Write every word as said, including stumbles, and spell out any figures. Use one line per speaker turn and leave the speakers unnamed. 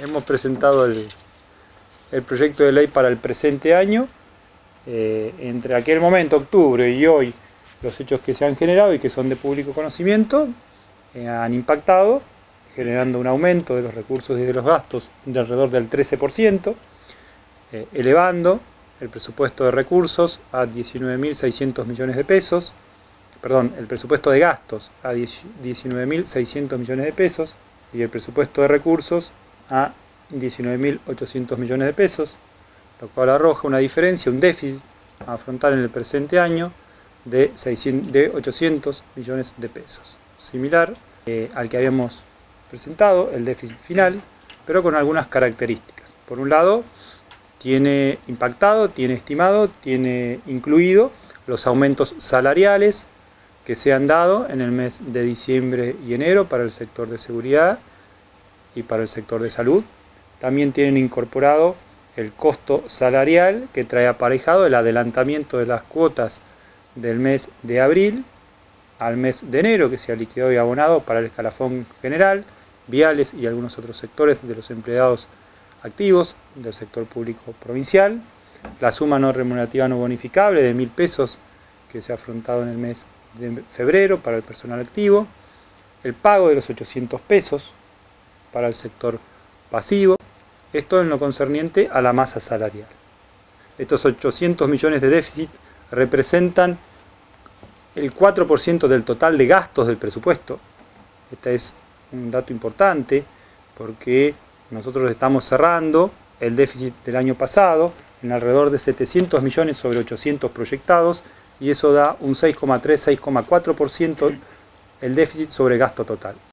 hemos presentado el, el proyecto de ley para el presente año. Eh, entre aquel momento, octubre, y hoy, los hechos que se han generado y que son de público conocimiento eh, han impactado, generando un aumento de los recursos y de los gastos de alrededor del trece por ciento, eh, elevando el presupuesto de recursos a diecinueve mil seiscientos millones de pesos, perdón, el presupuesto de gastos a diecinueve mil seiscientos millones de pesos y el presupuesto de recursos a diecinueve mil ochocientos millones de pesos, lo cual arroja una diferencia, un déficit a afrontar en el presente año de, seiscientos, de ochocientos millones de pesos, similar eh, al que habíamos presentado, el déficit final, pero con algunas características. Por un lado, tiene impactado, tiene estimado, tiene incluido los aumentos salariales que se han dado en el mes de diciembre y enero para el sector de seguridad y para el sector de salud. También tienen incorporado el costo salarial que trae aparejado el adelantamiento de las cuotas del mes de abril al mes de enero, que se ha liquidado y abonado para el escalafón general, viales y algunos otros sectores de los empleados activos del sector público provincial, la suma no remunerativa no bonificable de mil pesos que se ha afrontado en el mes de febrero para el personal activo, el pago de los ochocientos pesos para el sector pasivo, esto en lo concerniente a la masa salarial. Estos ochocientos millones de déficit representan el cuatro por ciento del total de gastos del presupuesto. Este es un dato importante porque nosotros estamos cerrando el déficit del año pasado en alrededor de setecientos millones sobre ochocientos proyectados y eso da un seis coma tres, seis coma cuatro por ciento el déficit sobre gasto total.